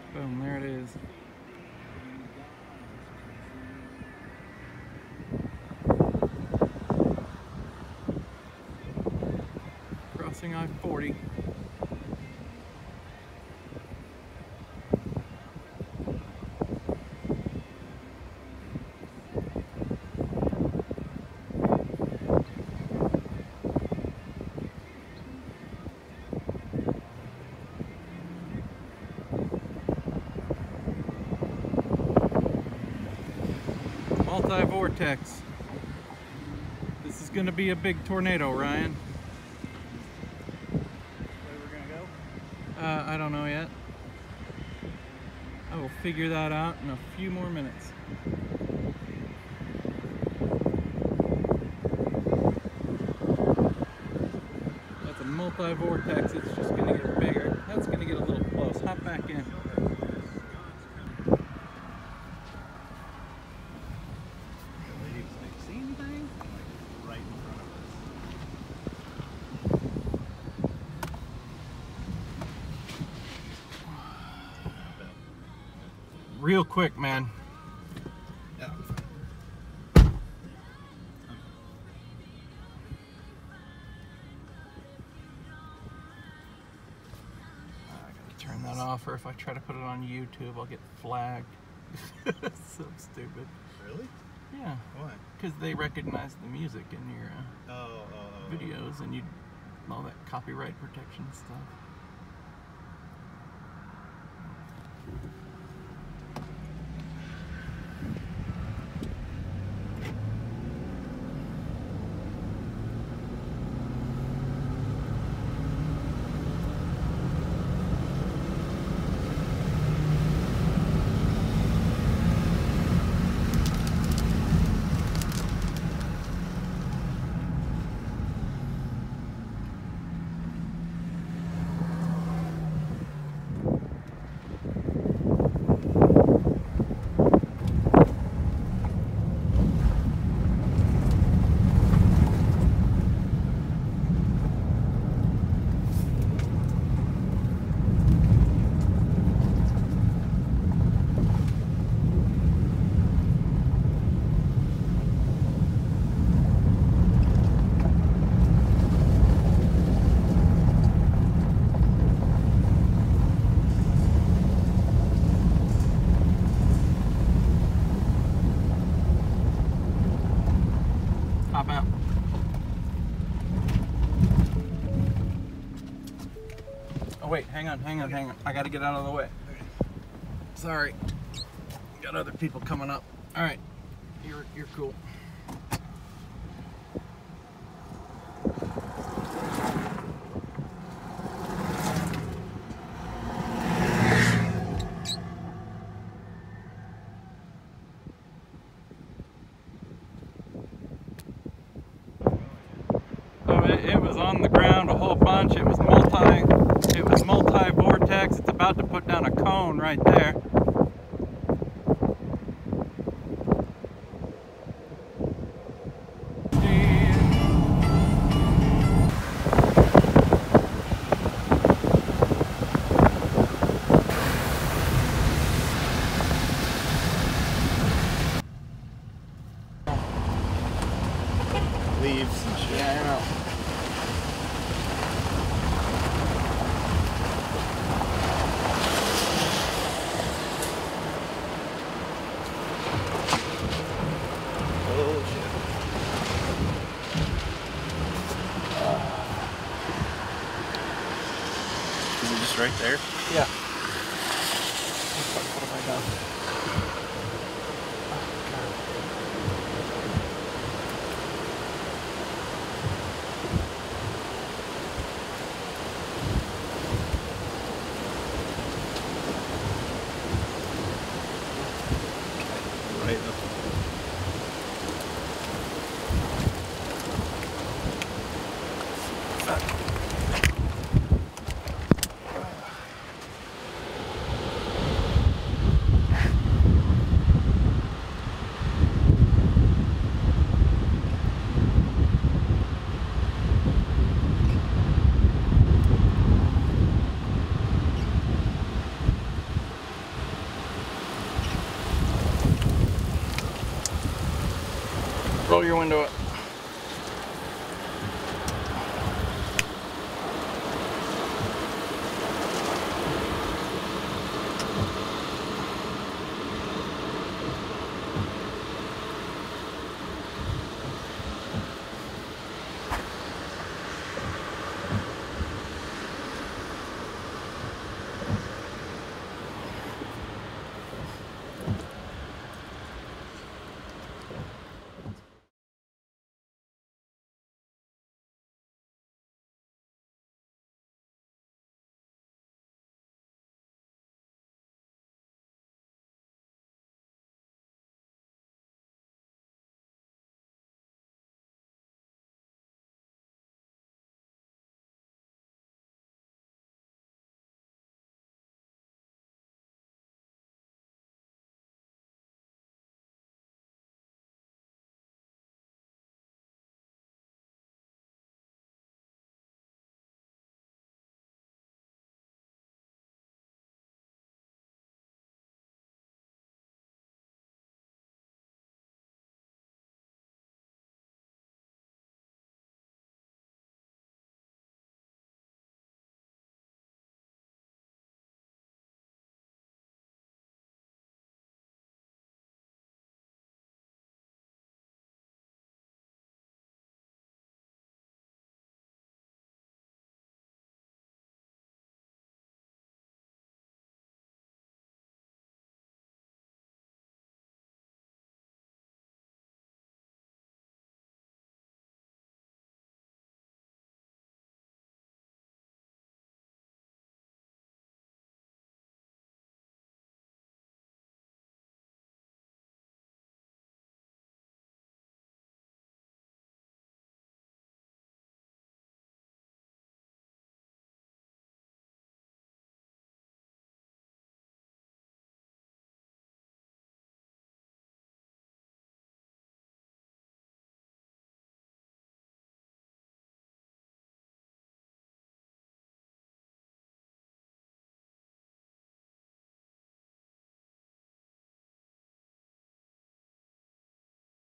Boom, there it is. Crossing I-40. Multi-vortex. This is going to be a big tornado, Ryan. Where we're gonna go? I don't know yet. I will figure that out in a few more minutes. That's a multi-vortex. It's just going to get bigger. That's going to get a little close. Hop back in. Real quick, man. Yeah. I gotta turn that off, or if I try to put it on YouTube, I'll get flagged. So stupid. Really? Yeah. Why? Because they recognize the music in your videos, and all that copyright protection stuff. Hop out. Oh wait, hang on. I gotta get out of the way. Sorry. Got other people coming up. Alright. You're cool. It was on the ground a whole bunch. It was multi-vortex. It's about to put down a cone right there. Leaves and shit. Yeah, I know. Oh shit. Is it just right there? Yeah. What have I done? Right up. Roll your window up.